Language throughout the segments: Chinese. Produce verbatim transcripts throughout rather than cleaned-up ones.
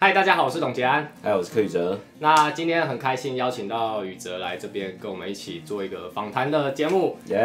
嗨，大家好，我是董杰安。 嗨，我是柯宇哲。 那今天很开心邀请到宇哲来这边跟我们一起做一个访谈的节目， 耶、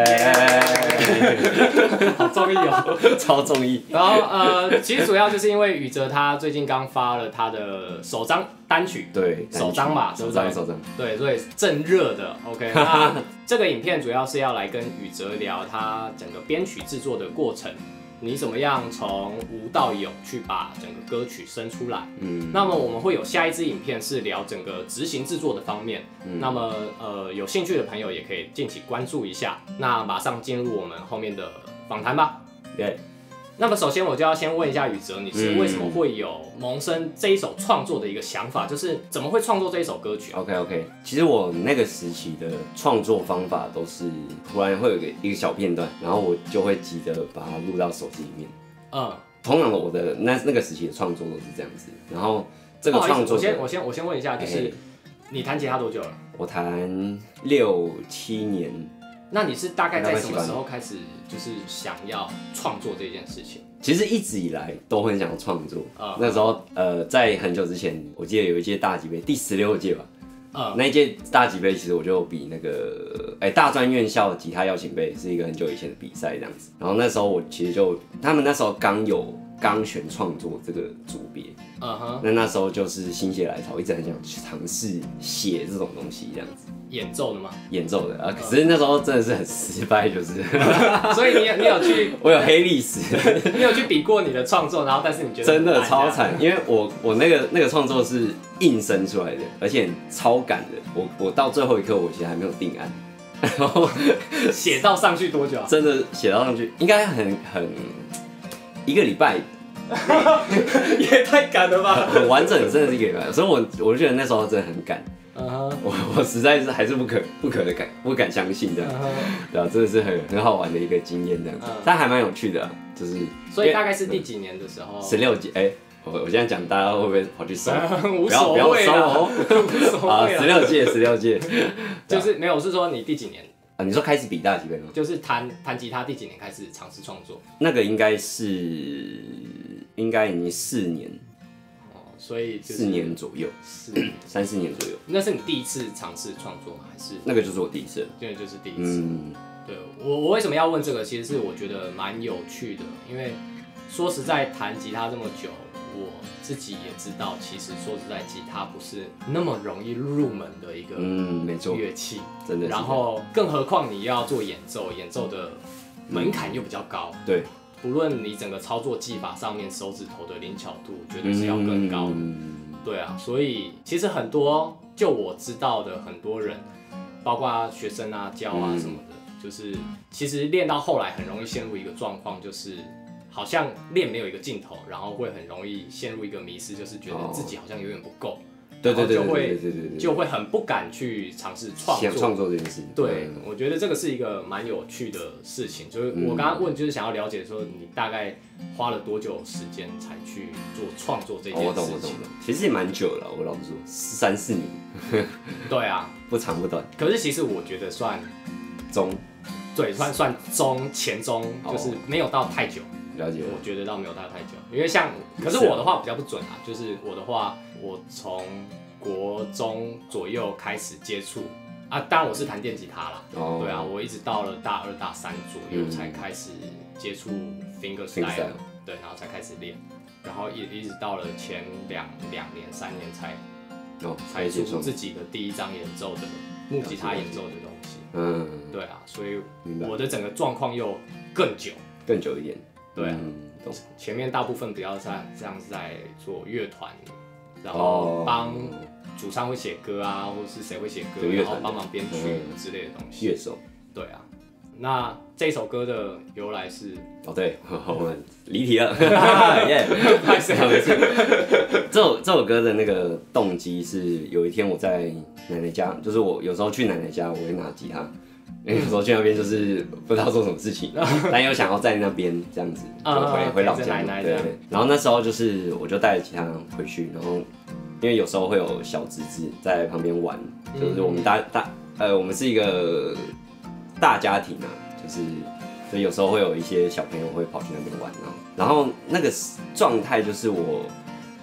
yeah! 好综艺哦， 超综艺。 然后呃，其实主要就是因为宇哲他最近刚发了他的首张单曲， 对， 首张嘛， 首张首张， 对，所以正热的。OK， 那这个影片主要是要来跟宇哲聊他整个编曲制作的过程。你怎么样从无到有去把整个歌曲生出来？嗯，那么我们会有下一支影片是聊整个执行制作的方面。嗯，那么呃有兴趣的朋友也可以敬请关注一下。那马上进入我们后面的访谈吧。 对。 那么首先我就要先问一下宇哲，你是为什么会有萌生这一首创作的一个想法？就是怎么会创作这一首歌曲、啊、 ？OK OK， 其实我那个时期的创作方法都是突然会有一个一个小片段，然后我就会急着把它录到手机里面。嗯，通常我的那那个时期的创作都是这样子。然后这个创作， 我先我先我先问一下，就是、欸、你弹吉他多久了？ 我弹六七年。 那你是大概在什么时候开始就是想要创作这件事情？ 其实一直以来都很想要创作。Uh, 那时候呃，在很久之前，我记得有一届大吉杯，第十六届吧。Uh, 那一届大吉杯，其实我就比那个哎、欸、大专院校吉他邀请杯是一个很久以前的比赛这样子。然后那时候我其实就他们那时候刚有钢弦创作这个组别。嗯哼。那那时候就是心血来潮，一直很想去尝试写这种东西这样子。 演奏的吗？ 演奏的啊，可是那时候真的是很失败，就是。 所以你有你有去， 我有黑历史。 你有去比过你的创作，然后但是你觉得真的超惨，因为我我那个那个创作是硬生出来的，而且超赶的。我我到最后一刻，我其实还没有定案。然后写到上去多久、啊？ 真的写到上去，应该很很一个礼拜。 也太赶了吧！ 很完整，真的是一个礼拜，所以我我就觉得那时候真的很赶。Uh-huh. 我我实在是还是不可不可的敢不敢相信这样， uh-huh. 对啊，真的是很很好玩的一个经验这样子， uh-huh. 但还蛮有趣的、啊，就是。 所以大概是第几年的时候？ 十六届，哎，我我现在讲大家会不会跑去搜？ 无所谓哦， 无所谓啊，十六届，十六届， 就是没有，我是说你第几年？ 啊，你说开始比大吉杯吗？ 就是弹弹吉他第几年开始尝试创作？ 那个应该是应该已经四年。 所以四、 就是、年左右， 是三四年左右。 那是你第一次尝试创作吗？还是那个就是我第一次？ 对，就是第一次。嗯，对我我为什么要问这个？其实是我觉得蛮有趣的，因为说实在，弹吉他这么久，我自己也知道，其实说实在，吉他不是那么容易入门的一个嗯，没错，乐器， 真的。 然后，更何况你要做演奏，演奏的门槛又比较高。 嗯、对。 不论你整个操作技法上面手指头的灵巧度，绝对是要更高的。嗯、对啊，所以其实很多就我知道的很多人，包括学生啊、教啊什么的，嗯、就是其实练到后来很容易陷入一个状况，就是好像练没有一个尽头，然后会很容易陷入一个迷失，就是觉得自己好像永远不够。 对对对， 就会对对对， 就会很不敢去尝试创作创作这件事。 对，我觉得这个是一个蛮有趣的事情。就是我刚刚问，就是想要了解说，你大概花了多久时间才去做创作这件事情？ 哦、我懂我懂我懂，其实也蛮久了，我老实说，三四年。 对啊， 不长不短。 可是其实我觉得算中， 对，算算中前中，就是没有到太久。 了解， 我觉得倒没有到太久，因为像，可是我的话比较不准啊，就是我的话，我从国中左右开始接触啊，当然我是弹电吉他啦，哦、对啊，我一直到了大二大三左右才开始接触 finger style， 对，然后才开始练，然后一一直到了前两两年三年才，哦、才做出自己的第一张演奏的木吉他演奏的东西，嗯，对啊，所以我的整个状况又更久， 更久一点。 对啊，嗯、前面大部分比较在这样子在做乐团，然后帮主唱会写歌啊，或者是谁会写歌，然后帮忙编曲之类的东西。 乐手。对啊，那这首歌的由来是？ 哦，对，我们离题了。耶， 太神了！ 这首这首歌的那个动机是，有一天我在奶奶家，就是我有时候去奶奶家，我会拿吉他。因为有时候去那边就是不知道做什么事情，但又想要在那边这样子，就回回老家。对对。然后那时候就是我就带着吉他回去，然后因为有时候会有小侄子在旁边玩，就是我们大大呃我们是一个大家庭啊，就是所以有时候会有一些小朋友会跑去那边玩啊。然后那个状态就是我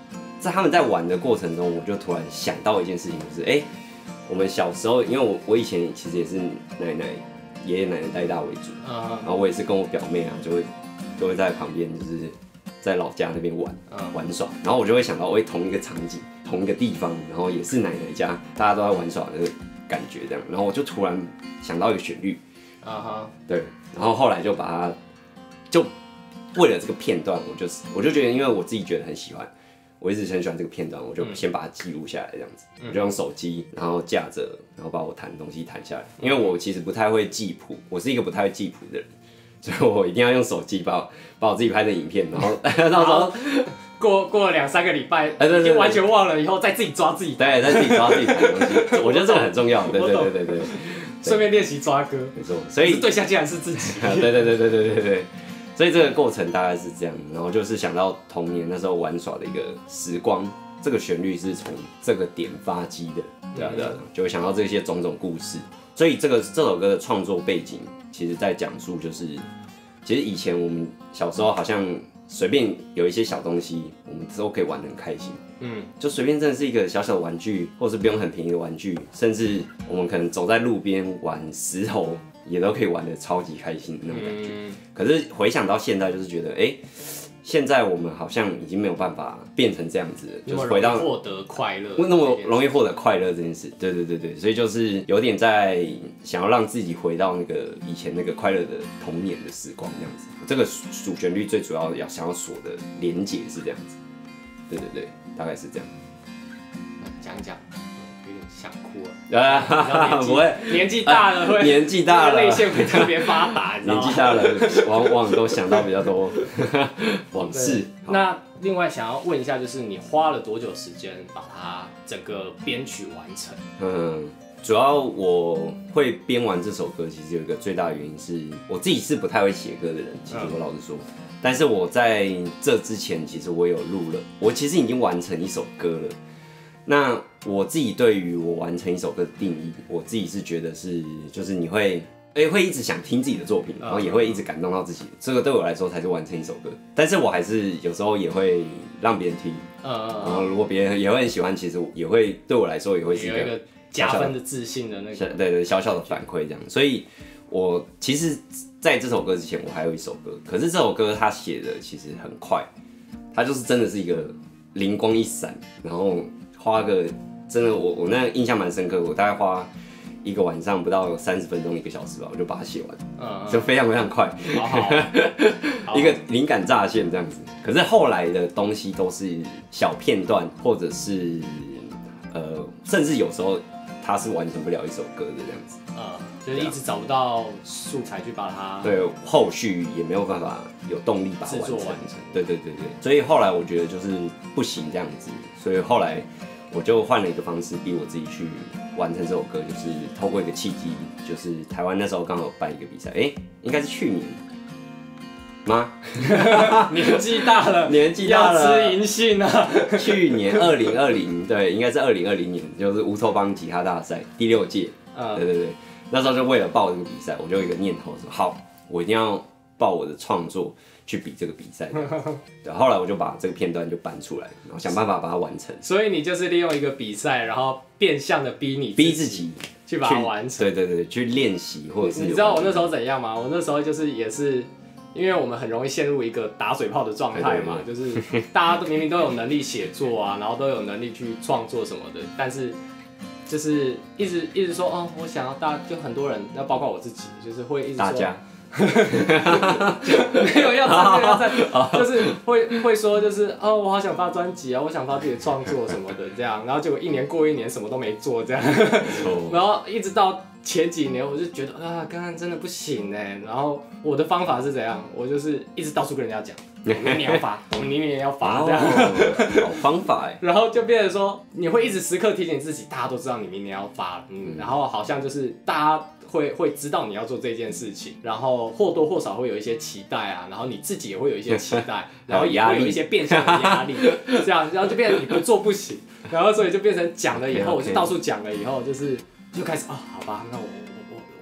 在他们在玩的过程中，我就突然想到一件事情，就是哎、欸，我们小时候，因为我我以前其实也是奶奶、爷爷奶奶带大为主，然后我也是跟我表妹啊，就会就会在旁边，就是在老家那边玩玩耍，然后我就会想到，哎，同一个场景、同一个地方，然后也是奶奶家，大家都在玩耍的感觉这样，然后我就突然想到一个旋律，啊哈，对，然后后来就把它就。为了这个片段，我就是我就觉得，因为我自己觉得很喜欢，我一直很喜欢这个片段，我就先把它记录下来，这样子，嗯、我就用手机，然后架着，然后把我弹的东西弹下来。因为我其实不太会记谱，我是一个不太会记谱的人，所以我一定要用手机把我把我自己拍的影片，然后到时候过过了两三个礼拜，已经完全忘了，以后再自己抓自己， 对，再自己抓自己弹的东西，我觉得这个很重要，对对对对对， 顺便练习抓歌， 没错，所以对象竟然是自己， 对对对对对对对。所以这个过程大概是这样，然后就是想到童年那时候玩耍的一个时光，这个旋律是从这个点发迹的，对啊对啊，就会想到这些种种故事。所以这个这首歌的创作背景，其实在讲述就是，其实以前我们小时候好像随便有一些小东西，我们都可以玩得很开心，嗯，就随便真的是一个小小的玩具，或是不用很便宜的玩具，甚至我们可能走在路边玩石头。也都可以玩得超级开心的那种感觉，嗯、可是回想到现在，就是觉得，哎、欸，现在我们好像已经没有办法变成这样子了，就是回到获得快乐， 那么容易获得快乐这件事，对对对对，所以就是有点在想要让自己回到那个以前那个快乐的童年的时光这样子。这个主旋律最主要要想要锁的连结是这样子，对对对，大概是这样。 讲讲。想哭了， 不会， 年纪大了会， 年纪大了， 泪腺会特别发达， 年纪大了，往往都想到比较多往事。 那另外想要问一下，就是你花了多久时间把它整个编曲完成？ 嗯，主要我会编完这首歌，其实有一个最大的原因是我自己是不太会写歌的人，其实我老实说，嗯、但是我在这之前，其实我有录了，我其实已经完成一首歌了。那我自己对于我完成一首歌的定义，我自己是觉得是，就是你会，哎、欸，会一直想听自己的作品，然后也会一直感动到自己，这个对我来说才是完成一首歌。但是我还是有时候也会让别人听，嗯嗯，然后如果别人也会很喜欢，其实也会对我来说也会是一个加分的自信的那个， 对对，小小的反馈这样。所以我其实在这首歌之前，我还有一首歌，可是这首歌它写的其实很快，它就是真的是一个灵光一闪，然后。花个真的我我那印象蛮深刻，我大概花一个晚上不到三十分钟一个小时吧，我就把它写完，嗯，就非常非常快，好好一个灵感乍现这样子。可是后来的东西都是小片段，或者是呃，甚至有时候它是完成不了一首歌的这样子， 嗯，就是一直找不到素材去把它对后续也没有办法有动力把它完成， 完成对对对对，所以后来我觉得就是不行这样子，所以后来。我就换了一个方式，逼我自己去完成这首歌，就是透过一个契机，就是台湾那时候刚好有办一个比赛，哎、欸，应该是去年吗？ 年纪大了， 年纪大了， 要吃银杏啊！ 去年二零二零，对，应该是二零二零年，就是乌托邦吉他大赛第六届，嗯，对对对，那时候就为了报这个比赛，我就有一个念头说，好，我一定要报我的创作。去比这个比赛，对，后来我就把这个片段就搬出来，然后想办法把它完成。 所以你就是利用一个比赛，然后变相的逼你逼自己去把它完成。 对对对，去练习或者是。 你知道我那时候怎样吗？我那时候就是也是，因为我们很容易陷入一个打嘴炮的状态嘛，对对对，就是大家都明明都有能力写作啊，然后都有能力去创作什么的，但是就是一直一直说哦，我想要大，就很多人，那包括我自己，就是会一直说。 大家。 没有要赞，没有要赞，就是会会说，就是哦，我好想发专辑啊，我想发自己的创作什么的，这样，然后结果一年过一年，什么都没做，这样，然后一直到前几年，我就觉得啊，刚刚真的不行哎，然后我的方法是怎样？我就是一直到处跟人家讲，我明年要发，我明年要发，这样， 好方法哎， 然后就变成说，你会一直时刻提醒自己，大家都知道你明年要发，嗯，然后好像就是大家。会会知道你要做这件事情，然后或多或少会有一些期待啊，然后你自己也会有一些期待，然后也会有一些变相的压力，这样，然后就变成你不做不行，然后所以就变成讲了以后，我就到处讲了以后，就是就开始啊、哦，好吧，那我我我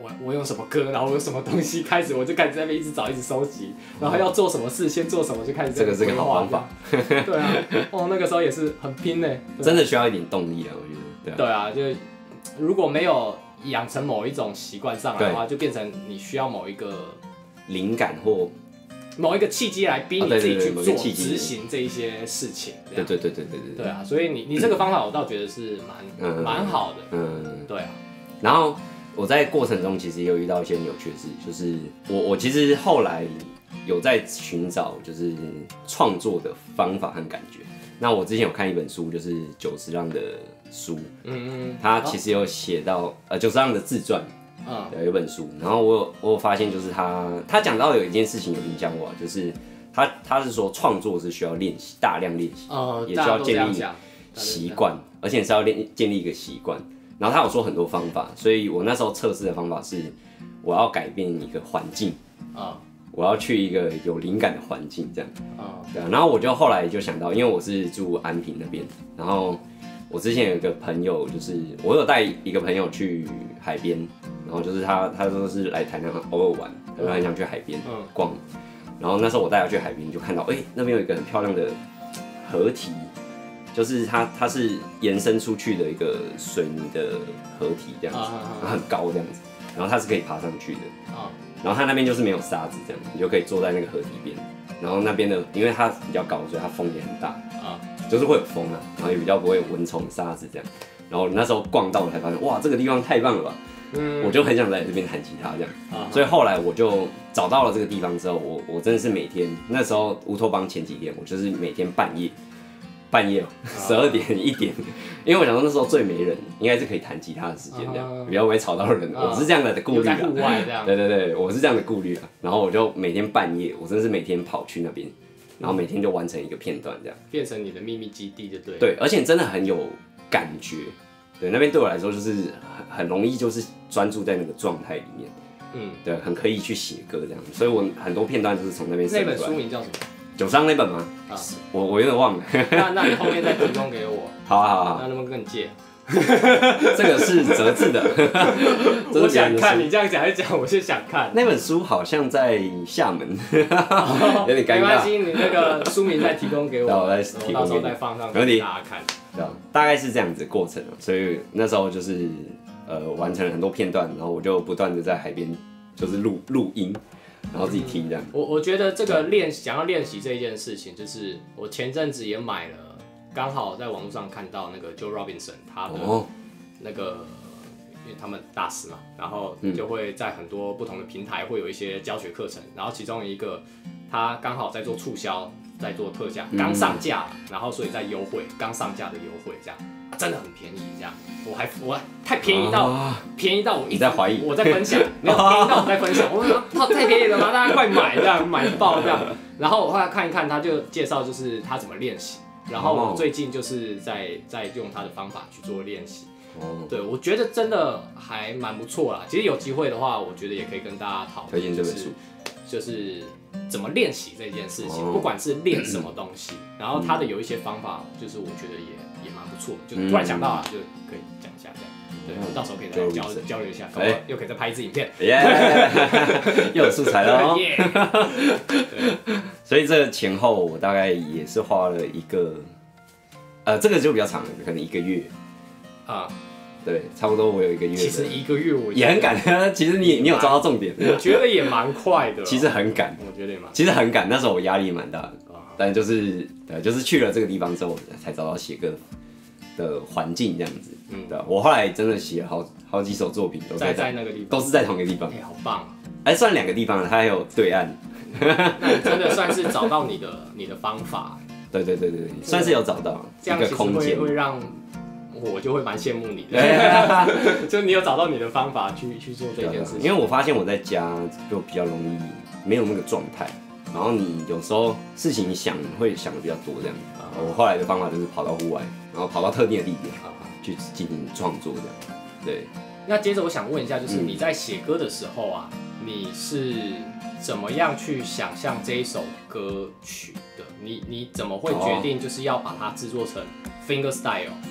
我我用什么歌，然后我有什么东西开始，我就开始在那边一直找，一直收集，然后要做什么事，先做什么，就开始这个是个好方法。 对啊，哦，那个时候也是很拼呢， 真的需要一点动力啊，我觉得。 对啊，对啊，就如果没有养成某一种习惯上来的话，就变成你需要某一个灵感或某一个契机来逼你自己去做、 啊、 执行这一些事情。 对对对对对对。 对啊，所以你你这个方法我倒觉得是蛮蛮、嗯、好的。 嗯， 对啊。 然后我在过程中其实也有遇到一些有趣的事，就是我我其实后来有在寻找就是创作的方法和感觉。那我之前有看一本书，就是久石让的书，嗯嗯，他其实有写到、哦、呃久石让的自传。嗯，有一本书，然后我有我有发现，就是他他讲到有一件事情有影响我，就是他他是说创作是需要练习，大量练习，呃、也需要建立习惯，而且是要练建立一个习惯。然后他有说很多方法，所以我那时候测试的方法是，我要改变一个环境，啊、嗯，我要去一个有灵感的环境，这样，啊、嗯，对啊。然后我就后来就想到，因为我是住安平那边，然后我之前有一个朋友，就是我有带一个朋友去海边。然后就是他，他都是来台南偶尔玩，他就很想去海边逛。嗯、然后那时候我带他去海边，就看到，哎、欸，那边有一个很漂亮的河堤，就是它它是延伸出去的一个水泥的河堤这样子，啊啊啊然后很高这样子，然后它是可以爬上去的。啊、然后它那边就是没有沙子这样，你就可以坐在那个河堤边。然后那边的，因为它比较高，所以它风也很大，啊，就是会有风啊，然后也比较不会有蚊虫、沙子这样。然后那时候逛到，我才发现，哇，这个地方太棒了吧！嗯，我就很想在这边弹吉他这样，啊、所以后来我就找到了这个地方之后，我我真的是每天那时候乌托邦前几天，我就是每天半夜半夜十二点一点，因为我想说那时候最没人，应该是可以弹吉他的时间这样，啊、比较不会吵到人。啊、我是这样的顾虑啊， 在户外这样， 对对对，我是这样的顾虑啊。然后我就每天半夜，我真的是每天跑去那边，然后每天就完成一个片段这样， 变成你的秘密基地就对了。 对，而且真的很有感觉。对，那边对我来说就是很很容易，就是专注在那个状态里面，嗯，对，很可以去写歌这样，所以我很多片段就是从那边生出来。 那本书名叫什么？ 九章那本吗？啊，我我有点忘了。 那那你后面再提供给我。 好啊好啊。 那能不能跟你借？ 这个是折字的。 我想看，你这样讲一讲，我就想看。 那本书好像在厦门，有点尴尬。 没关系，你那个书名再提供给我， 我再提供给你， 到时候再放上给大家看。 对，大概是这样子的过程，所以那时候就是呃完成了很多片段，然后我就不断的在海边就是录录音，然后自己听这样。 我我觉得这个练想要练习这一件事情，就是我前阵子也买了，刚好在网络上看到那个 Joe Robinson 他的那个，哦、因为他们大师嘛，然后就会在很多不同的平台会有一些教学课程，然后其中一个他刚好在做促销。在做特价，刚上架，然后所以在优惠，刚上架的优惠这样，真的很便宜这样，我还我太便宜到、啊、便宜到我一直在怀疑， 我在分享，没有便宜到我在分享，我说操太便宜了吗？大家快买这样，买爆这样。然后我后来看一看，他就介绍就是他怎么练习，然后我最近就是在在用他的方法去做练习。哦，对，我觉得真的还蛮不错啦。其实有机会的话，我觉得也可以跟大家讨论， 推荐这本书， 就是怎么练习这件事情，哦、不管是练什么东西，然后他的有一些方法，就是我觉得也也蛮不错的，就突然想到了，就可以讲一下这样。对，嗯、到时候可以再交交流一下，搞不好又可以再拍一支影片， 又有素材了哦。对，所以这个前后我大概也是花了一个，呃，这个就比较长了，可能一个月。啊，对，差不多我有一个月。 其实一个月我也很赶，其实你你有抓到重点， 我觉得也蛮快的。 其实很赶， 我觉得也蛮， 其实很赶。那时候我压力蛮大的，但就是对，就是去了这个地方之后，才找到写歌的环境这样子。嗯，对，我后来真的写了好好几首作品，都在在那个地方， 都是在同一个地方。 哎，好棒啊！ 哎，算两个地方了，它还有对岸。 那你真的算是找到你的你的方法。 对对对对，算是有找到一个空间，会让。我就会蛮羡慕你的，就你有找到你的方法去去做这件事情。 因为我发现我在家就比较容易没有那个状态，然后你有时候事情想会想的比较多这样。我后来的方法就是跑到户外，然后跑到特定的地点去进行创作这样。对。 那接着我想问一下，就是你在写歌的时候啊，你是怎么样去想象这一首歌曲的？你你怎么会决定就是要把它制作成 finger style？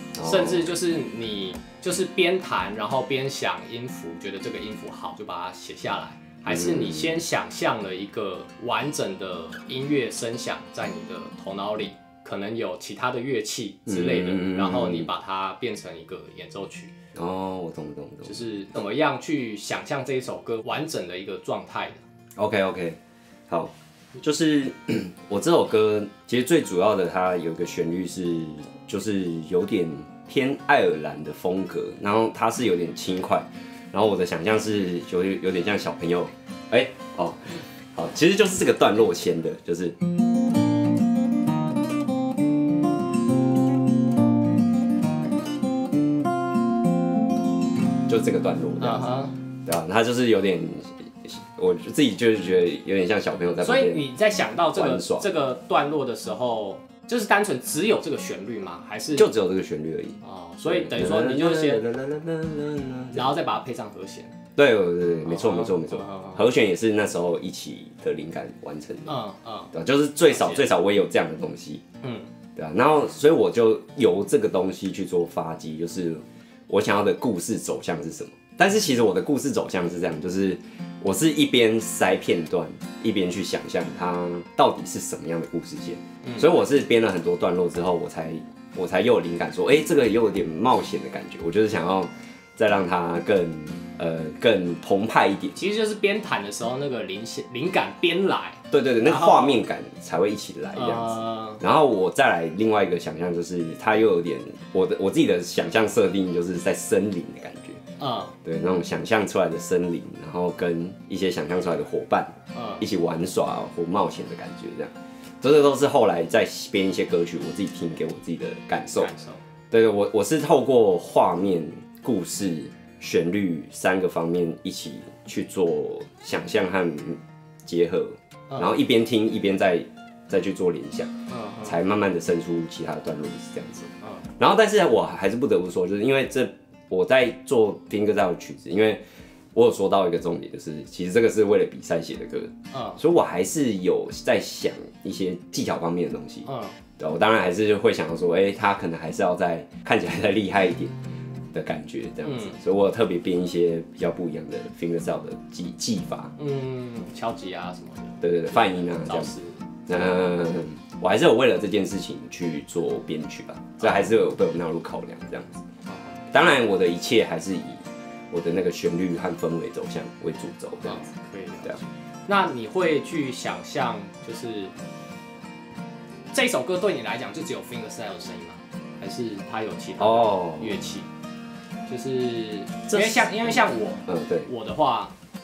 甚至就是你就是边弹，然后边想音符，觉得这个音符好就把它写下来，还是你先想象了一个完整的音乐声响在你的头脑里，可能有其他的乐器之类的，嗯、然后你把它变成一个演奏曲。 哦，我懂懂懂， 就是怎么样去想象这一首歌完整的一个状态的。 OK OK， 好，就是我这首歌其实最主要的，它有一个旋律是就是有点偏爱尔兰的风格，然后它是有点轻快，然后我的想象是有有点像小朋友，哎、欸，哦，好，其实就是这个段落先的，就是。就这个段落这样子， uh-huh. 对啊，它就是有点，我自己就是觉得有点像小朋友在旁边。 所以你在想到这个这个段落的时候，就是单纯只有这个旋律吗？还是就只有这个旋律而已？ 哦，所以等于说你就先，然后再把它配上和弦。 对对对，没错没错没错，和弦也是那时候一起的灵感完成的。嗯嗯，对，就是最少最少我也有这样的东西。嗯，对啊，然后所以我就由这个东西去做发迹，就是。我想要的故事走向是什么？但是其实我的故事走向是这样，就是我是一边塞片段，一边去想象它到底是什么样的故事线。嗯、所以我是编了很多段落之后，我才我才又有灵感说，哎、欸，这个又有点冒险的感觉。我就是想要再让它更呃更澎湃一点。 其实就是边弹的时候，那个灵灵感边来。 对对对，那个画面感才会一起来这样子。呃、然后我再来另外一个想象，就是它又有点我的我自己的想象设定，就是在森林的感觉。嗯，对，那种想象出来的森林，然后跟一些想象出来的伙伴，嗯，一起玩耍或冒险的感觉，这样。这些都是后来再编一些歌曲，我自己听给我自己的感受。感受。对对，我我是透过画面、故事、旋律三个方面一起去做想象和结合。然后一边听一边再再去做联想，嗯、才慢慢的生出其他的段落是这样子。嗯、然后，但是我还是不得不说，就是因为这我在做Fingerstyle的曲子，因为我有说到一个重点，就是其实这个是为了比赛写的歌，嗯、所以我还是有在想一些技巧方面的东西。嗯、对，我当然还是会想要说，哎、欸，他可能还是要再看起来再厉害一点的感觉，这样子。嗯、所以我有特别编一些比较不一样的Fingerstyle的技技法， 嗯，敲击啊什么的。 对对对，泛音啊，这样子。嗯，我还是有为了这件事情去做编曲吧，这还是有被我纳入考量这样子。当然，我的一切还是以我的那个旋律和氛围走向为主轴，这样子。 可以这样。那你会去想象，就是这首歌对你来讲就只有 Fingerstyle 的声音吗？还是它有其他的乐器？哦、就是因为像因为像我，嗯，对，我的话。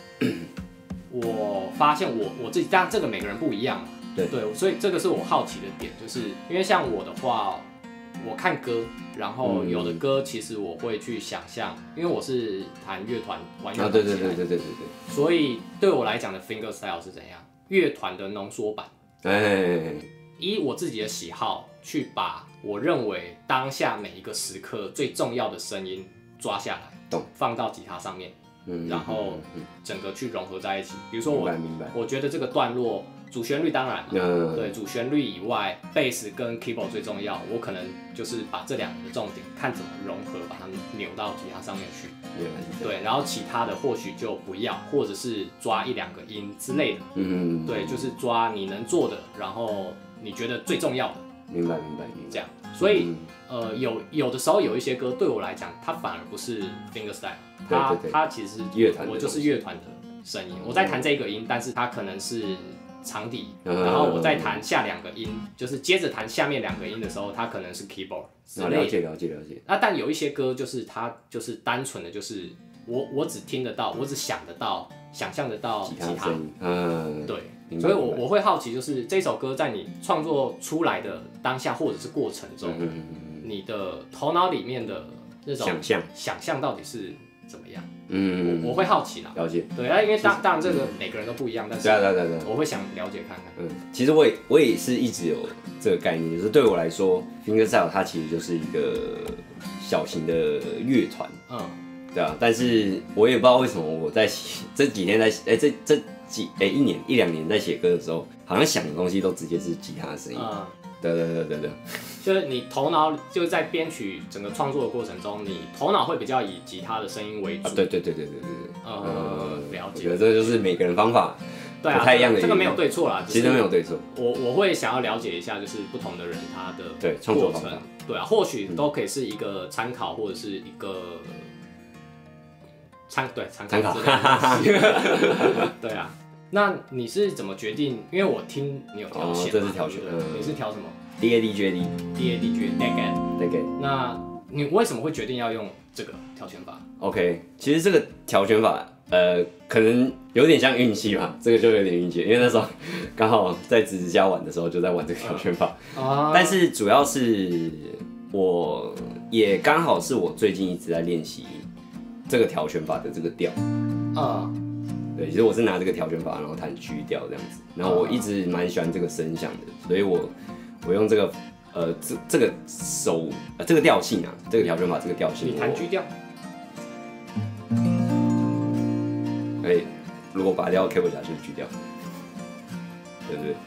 我发现我我自己，当然这个每个人不一样嘛，对对，所以这个是我好奇的点，就是因为像我的话，我看歌，然后有的歌其实我会去想象，因为我是弹乐团玩乐团起来的， 对对对对对对对， 所以对我来讲的 Fingerstyle 是怎样？乐团的浓缩版，哎，以我自己的喜好去把我认为当下每一个时刻最重要的声音抓下来，懂，放到吉他上面。嗯、然后整个去融合在一起，比如说我，我觉得这个段落主旋律当然嘛，嗯、对，主旋律以外，贝斯跟 keyboard 最重要，我可能就是把这两个的重点看怎么融合，把它们扭到吉他上面去，对，然后其他的或许就不要，或者是抓一两个音之类的，嗯，对，就是抓你能做的，然后你觉得最重要的， 明白明白明白， 这样，所以。嗯呃，有有的时候有一些歌对我来讲，它反而不是 Fingerstyle， 它对对对它其实乐团，我就是乐团的声音。我在弹这个音，但是它可能是长笛，嗯、然后我在弹下两个音，就是接着弹下面两个音的时候，它可能是 keyboard 之类的。 了解了解了解。 那但有一些歌就是它就是单纯的就是我我只听得到，我只想得到，想象得到吉他，嗯，对。所以我，我我会好奇，就是这首歌在你创作出来的当下或者是过程中，嗯、你的头脑里面的那种想象， 想象到底是怎么样？嗯，我我会好奇啦。 了解。 对啊，因为当当然这个每个人都不一样，但是对对对对， 我会想了解看看。 嗯，其实我也我也是一直有这个概念，就是对我来说 ，Fingerstyle 它其实就是一个小型的乐团。嗯，对啊，但是我也不知道为什么我在这几天在哎、欸、这这。几哎、欸、一年一两年在写歌的时候，好像想的东西都直接是吉他的声音。嗯，对对对对对， 就是你头脑就是在编曲整个创作的过程中，你头脑会比较以吉他的声音为主。 啊、对对对对对对对。 呃，了解。 我觉得这就是每个人方法对啊， 不太一样的。 这个没有对错啦， 其实没有对错。 我我会想要了解一下，就是不同的人他的对创作方法， 对啊，或许都可以是一个参考，或者是一个参对参考之类的东西。对啊，那你是怎么决定？因为我听你有调弦， 哦，这是调弦， 对，你是调什么 ？D A D J D D A D J D A D A。 那你为什么会决定要用这个调弦法 ？OK， 其实这个调弦法，呃，可能有点像运气吧，这个就有点运气，因为那时候刚好在侄子家玩的时候就在玩这个调弦法， 啊、 但是主要是我也刚好是我最近一直在练习这个调弦法的这个调， 啊、 对，其实我是拿这个调弦法然后弹 G 调这样子，然后我一直蛮喜欢这个声响的，所以我我用这个呃这这个手呃这个调性啊，这个调弦法这个调性， 你弹 G 调。 可以，如果拔掉 cable 夹就是 G 调，对不对？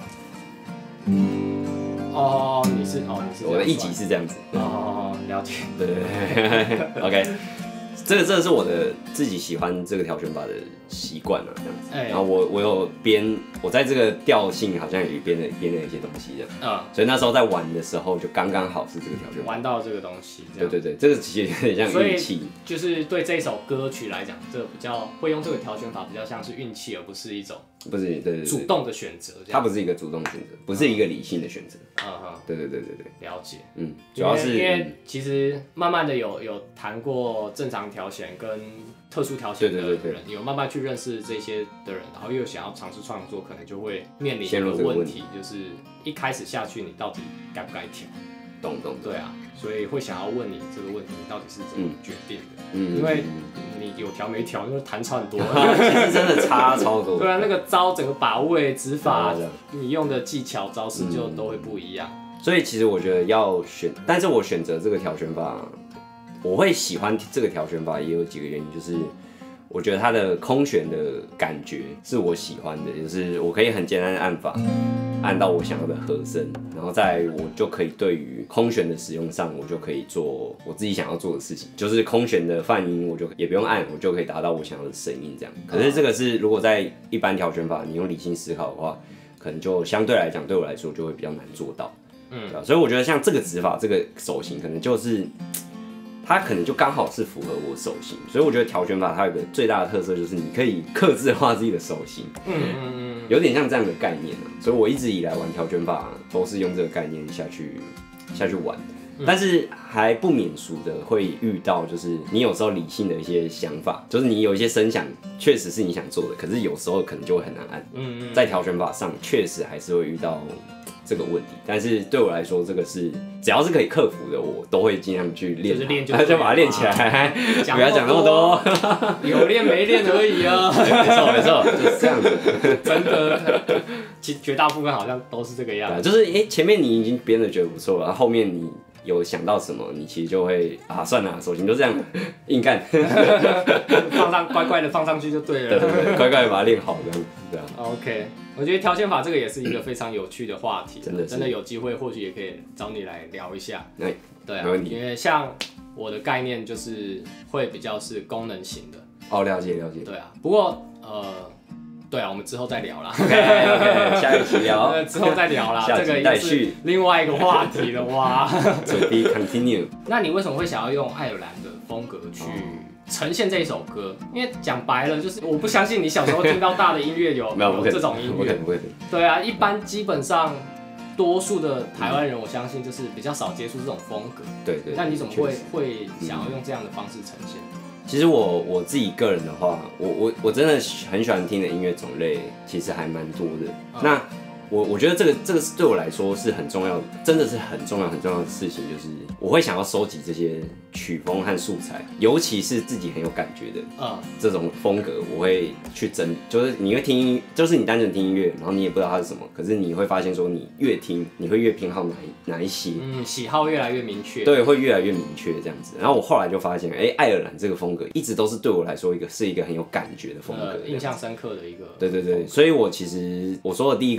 哦，你是哦，你是我的一级是这样子。 哦，了解。 对对对 ，OK， 这个这个是我的自己喜欢这个调弦法的习惯啊，这样子。 欸、 然后我我有编，我在这个调性好像也编了编了一些东西的。嗯。所以那时候在玩的时候就刚刚好是这个调弦法。 玩到这个东西。 对对对，这个其实有点像运气。 就是对这首歌曲来讲，这个比较会用这个调弦法，比较像是运气，而不是一种不是对对对主动的选择。 它不是一个主动选择，不是一个理性的选择。嗯哼。对对对对对。 了解。 嗯，主要是因为其实慢慢的有有弹过正常调弦跟特殊调弦的人，有慢慢去认识这些的人，然后又想要尝试创作，可能就会面临一个问题，就是一开始下去你到底该不该调？ 懂懂。 对啊，所以会想要问你这个问题，你到底是怎么决定的？ 嗯， 因为你有调没调，就是弹差很多， 其实真的差超多。 对啊，那个招整个把位、指法，你用的技巧、招式就都会不一样。 所以其实我觉得要选，但是我选择这个调弦法，我会喜欢这个调弦法也有几个原因，就是我觉得它的空弦的感觉是我喜欢的，就是我可以很简单的按法，按到我想要的和声，然后再来我就可以对于空弦的使用上，我就可以做我自己想要做的事情，就是空弦的泛音，我就也不用按，我就可以达到我想要的声音这样。可是这个是如果在一般调弦法，你用理性思考的话，可能就相对来讲对我来说就会比较难做到。嗯，所以我觉得像这个指法，这个手型可能就是它可能就刚好是符合我手型，所以我觉得调弦法它有一个最大的特色就是你可以客制化自己的手型，嗯嗯嗯，有点像这样的概念啊。所以我一直以来玩调弦法都是用这个概念下去下去玩，但是还不免俗的会遇到就是你有时候理性的一些想法，就是你有一些声响确实是你想做的，可是有时候可能就会很难按。嗯嗯，在调弦法上确实还是会遇到这个问题，但是对我来说，这个是只要是可以克服的，我都会尽量去练， 就是练就就把它练起来，不要讲那么多， 有练没练而已啊。 没错没错，就是这样子， 真的，其实绝大部分好像都是这个样子。 就是哎、欸，前面你已经编的觉得不错了，后面你有想到什么，你其实就会啊，算了，手型就这样硬干， 放上乖乖的放上去就对了， 对对对，乖乖的把它练好这样子，对啊。 OK。我觉得调弦法这个也是一个非常有趣的话题， 真的真的有机会或许也可以找你来聊一下。 对， 对啊， 没问题。 因为像我的概念就是会比较是功能型的。 哦，了解了解。 对啊，不过呃，对啊，我们之后再聊啦。 OK OK， 下一期聊。 之后再聊啦， 这个也是另外一个话题了哇。 To be continue。 那你为什么会想要用爱尔兰的风格去呈现这一首歌？因为讲白了，就是我不相信你小时候听到大的音乐有有这种音乐， 不会的。 对啊，一般基本上多数的台湾人，我相信就是比较少接触这种风格。 对对。 那你怎么会会想要用这样的方式呈现？ 其实我我自己个人的话，我我我真的很喜欢听的音乐种类，其实还蛮多的。嗯、那我我觉得这个这个对我来说是很重要的，真的是很重要很重要的事情，就是我会想要收集这些曲风和素材，尤其是自己很有感觉的，嗯，这种风格我会去整，就是你会听，就是你单纯听音乐，然后你也不知道它是什么，可是你会发现说你越听，你会越偏好哪一哪一些， 嗯，喜好越来越明确， 对，会越来越明确这样子。然后我后来就发现，哎、欸，爱尔兰这个风格一直都是对我来说一个是一个很有感觉的风格， 呃、印象深刻的一个， 对对对，所以我其实我说的第一个很完整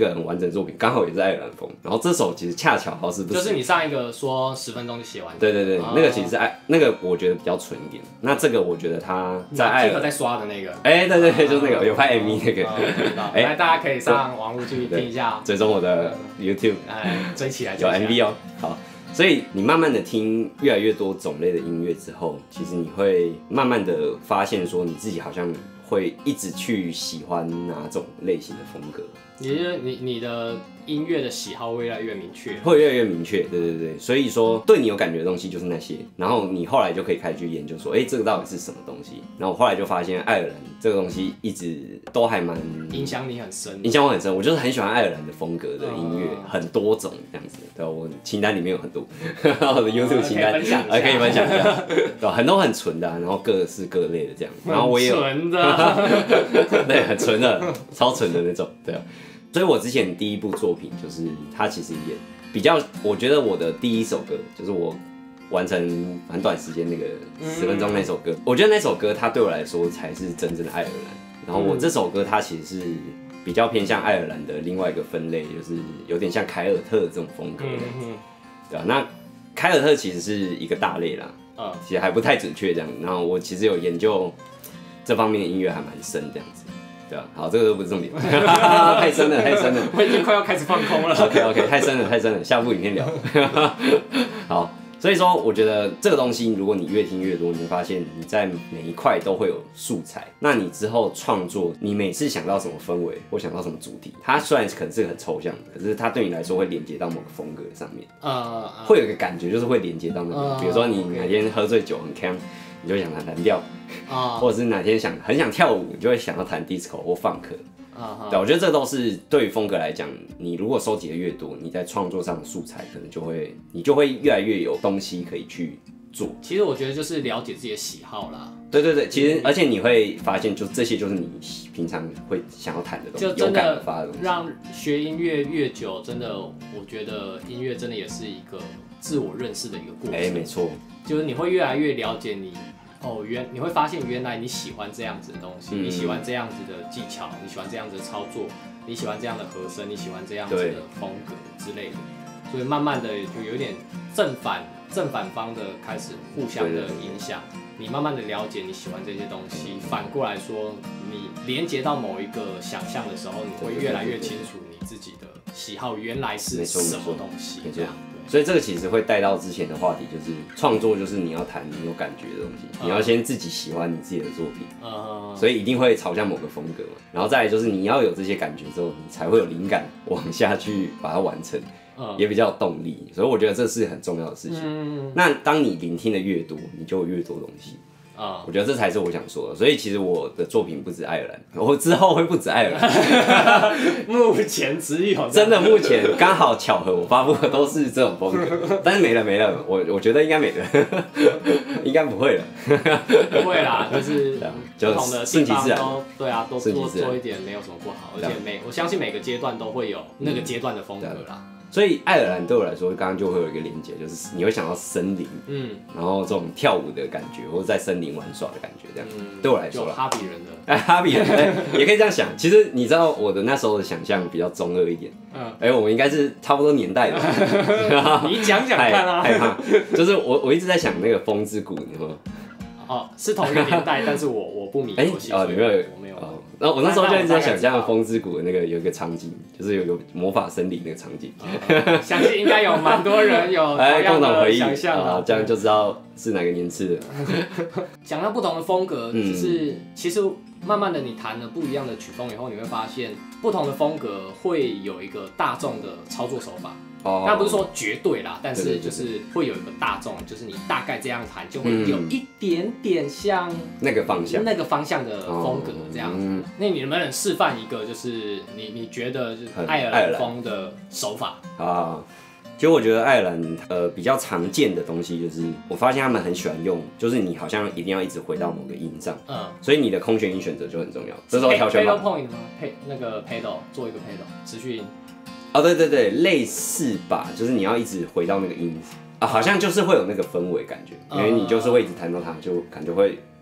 的作品，刚好也是爱尔兰风。然后这首其实恰巧好是不是就是你上一个说十分钟就写完。 对对对， 哦、 那个其实是爱那个我觉得比较纯一点。那这个我觉得他在爱尔兰在刷的那个， 哎、欸，对对对，就是那个有拍 M V 那个， 哎、哦，大家可以上网络去听一下， 追踪我的 YouTube， 哎，追起来有 M V 哦。好，所以你慢慢的听越来越多种类的音乐之后，其实你会慢慢的发现说你自己好像会一直去喜欢哪种类型的风格。 你是你你的音乐的喜好会越来越明确， 会越来越明确，对对对，所以说对你有感觉的东西就是那些，然后你后来就可以开始去研究说，哎、欸，这个到底是什么东西？然后我后来就发现爱尔兰这个东西一直都还蛮影响你很深， 影响我很深。我就是很喜欢爱尔兰的风格的音乐，嗯、很多种这样子。对，我清单里面有很多，我的 YouTube 清单还可以分享一下，对，很多很纯的、啊，然后各式各类的这样。然后我也有纯的， 对，很纯的，超纯的那种，对啊。所以我之前第一部作品就是它其实也比较，我觉得我的第一首歌就是我完成很短时间那个十分钟那首歌，嗯、我觉得那首歌它对我来说才是真正的爱尔兰。然后我这首歌它其实是比较偏向爱尔兰的另外一个分类，就是有点像凯尔特这种风格这样子，对吧、啊？那凯尔特其实是一个大类啦，嗯，其实还不太准确这样。然后我其实有研究这方面的音乐还蛮深这样子。对啊，好，这个都不是重点，太深了，太深了， 我已经快要开始放空了。 OK OK， 太深了，太深了，下部影片聊。好，所以说我觉得这个东西，如果你越听越多，你会发现你在每一块都会有素材。那你之后创作，你每次想到什么氛围或想到什么主题，它虽然可能是很抽象的，可是它对你来说会连接到某个风格上面，呃，会有一个感觉，就是会连接到那个。呃、比如说你哪天喝醉酒很鏘，你就会想弹蓝调。Uh, 或者是哪天想很想跳舞，你就会想要弹 disco 或 funk。Uh-huh. 对，我觉得这都是对于风格来讲，你如果收集的越多，你在创作上的素材可能就会，你就会越来越有东西可以去做。 其实我觉得就是了解自己的喜好啦。 对对对，其实而且你会发现，就这些就是你平常会想要弹的东西， 就真的有感而发的东西。 让学音乐越久，真的，我觉得音乐真的也是一个自我认识的一个过程。 哎、欸，没错， 就是你会越来越了解你。哦，原你会发现原来你喜欢这样子的东西，嗯、你喜欢这样子的技巧，你喜欢这样子的操作，你喜欢这样的和声，你喜欢这样子的风格之类的，所以慢慢的就有点正反正反方的开始互相的影响，你慢慢的了解你喜欢这些东西，反过来说，你连接到某一个想象的时候，你会越来越清楚你自己的喜好原来是什么东西，这样。 所以这个其实会带到之前的话题，就是创作，就是你要谈你有感觉的东西，你要先自己喜欢你自己的作品，嗯、所以一定会朝向某个风格嘛。然后再来就是你要有这些感觉之后，你才会有灵感往下去把它完成，嗯、也比较有动力。所以我觉得这是很重要的事情。嗯、那当你聆听的越多，你就有越多东西。Uh, 我觉得这才是我想说的，所以其实我的作品不止爱尔兰，我之后会不止爱尔兰。 目前只有真的目前刚好巧合，我发布的都是这种风格，但是没了没了，我我觉得应该没了，应该不会了。 不会啦，就是不同的地方都对啊，都多做一点没有什么不好，而且每我相信每个阶段都会有那个阶段的风格啦。 嗯所以爱尔兰对我来说，刚刚就会有一个连结，就是你会想到森林，嗯，然后这种跳舞的感觉，或者在森林玩耍的感觉，这样，嗯、对我来说， 就哈比人的， 哎，哈比人，哎，也可以这样想。其实你知道我的那时候的想象比较中二一点，嗯，哎，我们应该是差不多年代的， 你讲讲看啊， 害怕，就是我我一直在想那个风之谷，你有没有？ 哦，是同一个年代，但是我我不迷游戏， 哦，你没有， 我没有。 然后我那时候就一直在想象风之谷的那个有一个场景，就是有个魔法森林那个场景， 呃、相信应该有蛮多人有哎共同回忆想象啊，这样就知道是哪个年次的。 讲到不同的风格，只是、嗯、其实慢慢的你弹了不一样的曲风以后，你会发现不同的风格会有一个大众的操作手法。那不是说绝对啦，但是就是会有一个大众，就是你大概这样弹，就会有一点点像那个方向、 那个方向的风格这样子。嗯、那你能不能示范一个，就是你你觉得就是爱尔兰风的手法啊？其实我觉得爱尔兰呃比较常见的东西，就是我发现他们很喜欢用，就是你好像一定要一直回到某个音上，嗯，所以你的空弦音选择就很重要。这时候调全码 pedal point 吗？配那个 pedal 做一个 pedal 持续音。 哦，对对对，类似吧，就是你要一直回到那个音啊，好像就是会有那个氛围感觉，因为你就是会一直弹到它，就感觉会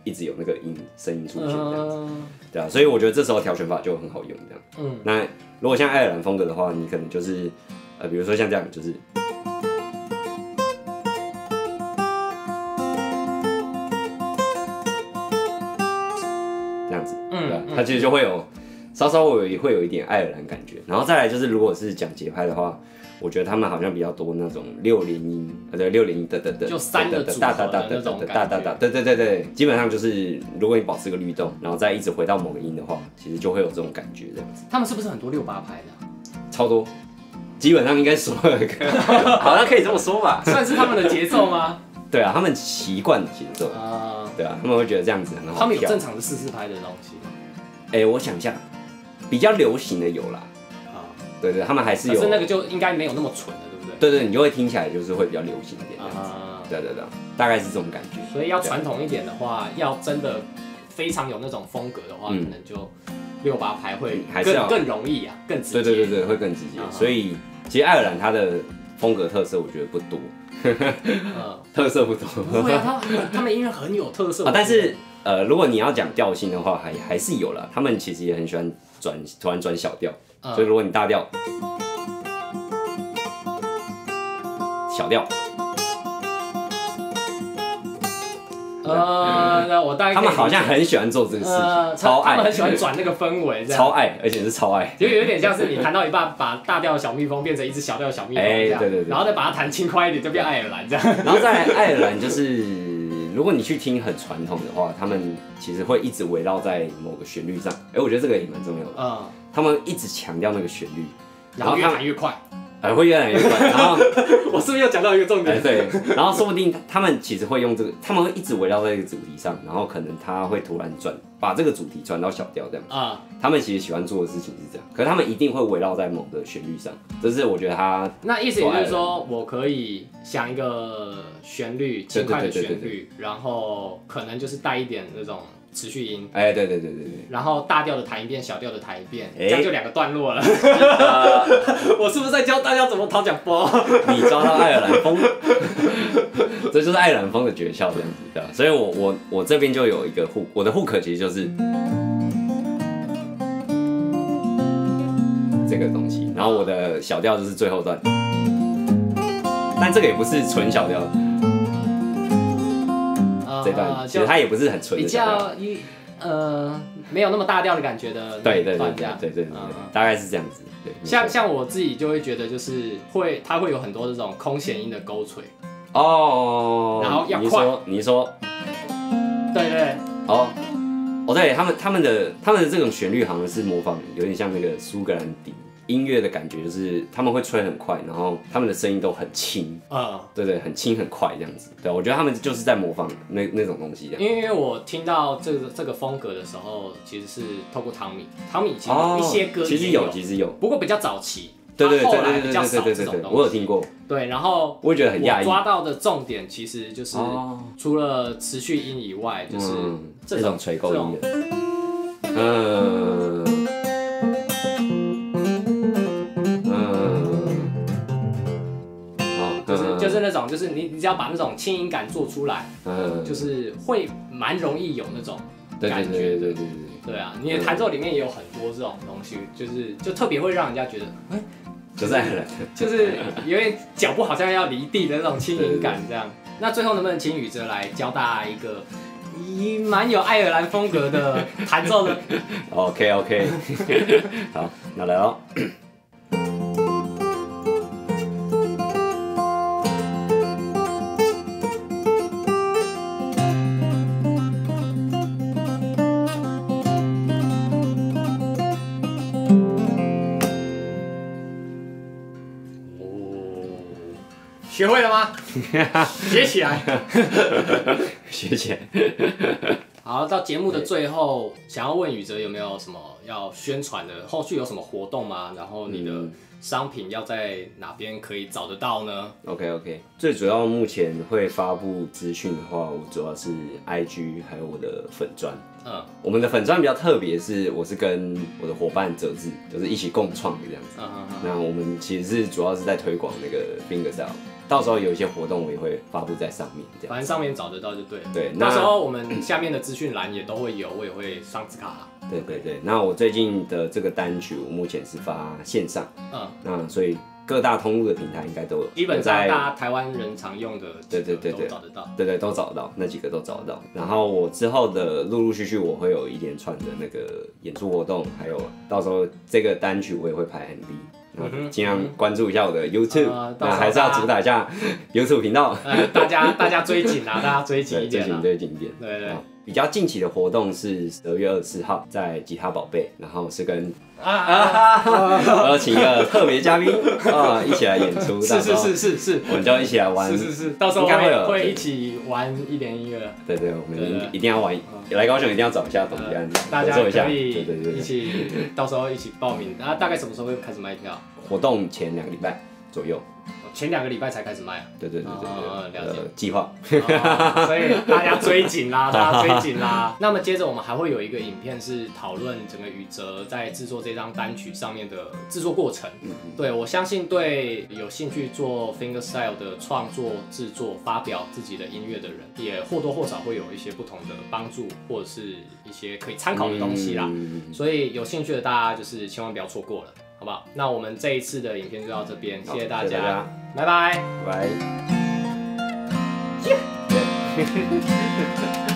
一直有那个音声音出现这样子，嗯、对啊，所以我觉得这时候调弦法就很好用这样。嗯，那如果像爱尔兰风格的话，你可能就是呃，比如说像这样，就是这样子，嗯，对啊，它其实就会有稍稍微会有一点爱尔兰感觉。然后再来就是，如果是讲节拍的话。我觉得他们好像比较多那种六连音，呃，对，六连音的的的， 就三个组合的那种感觉， 对对对对，基本上就是如果你保持个律动，然后再一直回到某个音的话，其实就会有这种感觉这样子。 他们是不是很多六八拍的、啊？ 超多，基本上应该所有的歌，好像可以这么说吧， 算是他们的节奏吗？ 对啊，他们习惯节奏啊，对啊，他们会觉得这样子很好跳。 他们有正常的四四拍的东西吗？ 哎、欸，我想一下，比较流行的有啦。对对，他们还是有， 可是那个就应该没有那么纯的，对不对？ 对对，你就会听起来就是会比较流行一点这样子。啊、对对对，大概是这种感觉。 所以要传统一点的话，要真的非常有那种风格的话，嗯、可能就六八拍会更更容易啊，更直接。 对对对对，会更直接。啊、所以其实爱尔兰它的风格特色我觉得不多，嗯、特色不多。 不会啊，他他们音乐很有特色啊，但是呃，如果你要讲调性的话，还还是有啦。他们其实也很喜欢转突然转小调。所以如果你大调、小调， 呃，我大概他们好像很喜欢做这个事情，呃、超爱， 他们很喜欢转那个氛围， 超爱，而且是超爱， 就有点像是你弹到一半，把大调的小蜜蜂变成一只小调的小蜜蜂这样，欸、对对对，然后再把它弹轻快一点，就变爱尔兰这样。 然后再来爱尔兰就是。如果你去听很传统的话，他们其实会一直围绕在某个旋律上。哎、欸，我觉得这个也蛮重要的。嗯，他们一直强调那个旋律， 然后越弹越快， 呃，会越来越快。然后我是不是又讲到一个重点？ 欸、对，然后说不定他们其实会用这个，他们会一直围绕在这个主题上，然后可能他会突然转，把这个主题转到小调这样。啊、嗯，他们其实喜欢做的事情是这样，可是他们一定会围绕在某个旋律上，这是我觉得他。 那意思也就是说，我可以想一个旋律，轻快的旋律，然后可能就是带一点那种持续音， 哎、欸，对对对对对， 然后大调的弹一遍，小调的弹一遍，欸、这样就两个段落了。我是不是在教大家怎么讨奖波？ 你抓到爱尔兰风，这就是爱尔兰风的诀窍，这样子对吧？所以我我我这边就有一个 hook， 我的 hook 其实就是这个东西，然后我的小调就是最后段，但这个也不是纯小调。这段其实它也不是很纯的小调， 比较呃没有那么大调的感觉的， 对对对对对对对，大概是这样子。对， 像像我自己就会觉得就是会，它会有很多这种空弦音的勾锤哦， 然后要快。 你说， 对对哦哦，对他们他们的他们的这种旋律好像是模仿，有点像那个苏格兰底。音乐的感觉就是他们会吹很快，然后他们的声音都很轻，啊，对对，很轻很快这样子。对，我觉得他们就是在模仿那那种东西。 因为因为我听到这个这个风格的时候，其实是透过汤米，汤米其实一些歌其实有，其实有， 不过比较早期， 对对对对对对对对对， 我有听过。 对，然后我也觉得很讶异。 我抓到的重点其实就是除了持续音以外，就是这种垂钩音的，嗯。 就是那种，就是你，你只要把那种轻音感做出来，嗯，就是会蛮容易有那种感觉的，对对对对对啊！你的弹奏里面也有很多这种东西，就是就特别会让人家觉得，哎、欸， 就在了， 就是有点脚步好像要离地的那种轻音感这样。那最后能不能请宇哲来教大家一个蛮有爱尔兰风格的弹奏呢 ？OK OK， 好，那来咯。 学会了吗？学起来， 学起来。 好，到节目的最后，想要问宇哲有没有什么要宣传的？后续有什么活动吗？然后你的商品要在哪边可以找得到呢 ？OK OK， 最主要目前会发布资讯的话，我主要是 I G 还有我的粉专。嗯，我们的粉专比较特别，是我是跟我的伙伴哲志，就是一起共创的这样子。嗯嗯嗯。那我们其实是主要是在推广那个 fingerstyle。 到时候有一些活动我也会发布在上面，这样。 反正上面找得到就对了。 对， 到时候我们下面的资讯栏也都会有，我也会上字卡啦。 对对对，那我最近的这个单曲，我目前是发线上，嗯，那所以各大通路的平台应该都有， 基本上大家台湾人常用的， 对对对对， 都找得到， 对对都找得到，那几个都找得到。然后我之后的陆陆续续我会有一连串的那个演出活动，还有到时候这个单曲我也会拍 M V。嗯、尽量关注一下我的 YouTube，、呃、那还是要主打一下 YouTube 频道。 呃、大家大家追紧啊，大家追紧一点、啊， 追紧追紧一点。 对 对, 對。 比较近期的活动是十二月二十四号在吉他宝贝，然后是跟啊啊， 我要请一个特别嘉宾啊一起来演出。 是是是是是， 我们就一起来玩。 是是是，到时候会会一起玩一点音乐。 对对，我们一定要玩，来高雄一定要找一下董吉安， 大家可以一起，到时候一起报名。啊，大概什么时候会开始卖票？ 活动前两个礼拜左右。 前两个礼拜才开始卖啊！ 对对对对对， 哦、了解计划、 哦，所以大家追紧啦，大家追紧啦。那么接着我们还会有一个影片是讨论整个宇哲在制作这张单曲上面的制作过程。嗯、对我相信对有兴趣做 fingerstyle 的创作、制作、发表自己的音乐的人，也或多或少会有一些不同的帮助，或者是一些可以参考的东西啦。嗯、所以有兴趣的大家就是千万不要错过了。好不好？那我们这一次的影片就到这边，谢谢大家，拜拜， 拜拜。